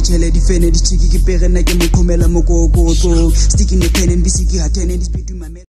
tell the fan and the cheeky pere na ke mo khomela mo go. Sticking the pen and busy ki hatene this between my